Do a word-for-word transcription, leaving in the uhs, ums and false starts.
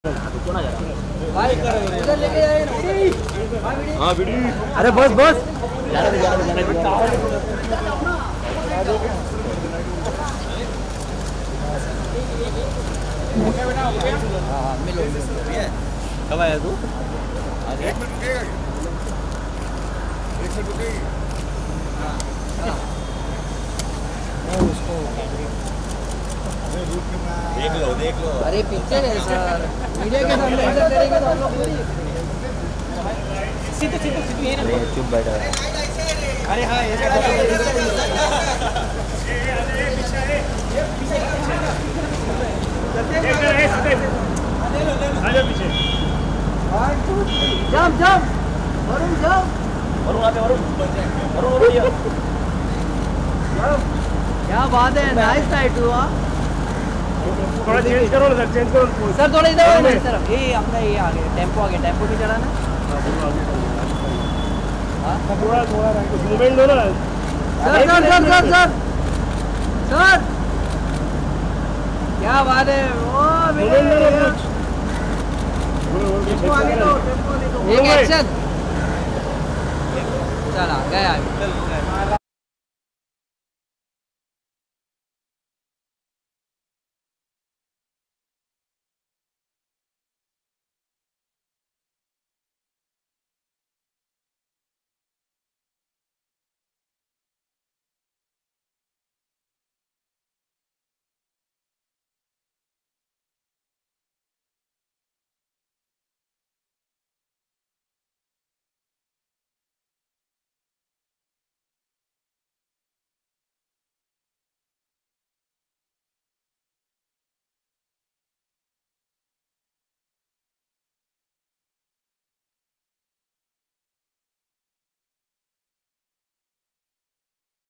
हाँ वीडियो। अरे बस बस कब आया तू? देख लो देख लो। अरे पिक्चर है सर, मीडिया के सामने ऐसा करेंगे तो हम लोग सीधे सीधे सीधे अरे चुप बैठा। अरे हाँ ये jump jump Varun jump Varun आते वरुण वरुण वरुण क्या बात है, नाइस राइड हुआ। थोड़ा चेंज करो ना सर, चेंज करो सर, थोड़ा इधर आओ सर। ये अपना ये आ गया टेम्पो, आ गया टेम्पो भी चढ़ाना। हां थोड़ा थोड़ा मूवमेंट दो ना sir sir sir sir sir sir क्या बात है। ओ मेरे टेम्पो आगे दो, टेम्पो आगे दो। एक एक्शन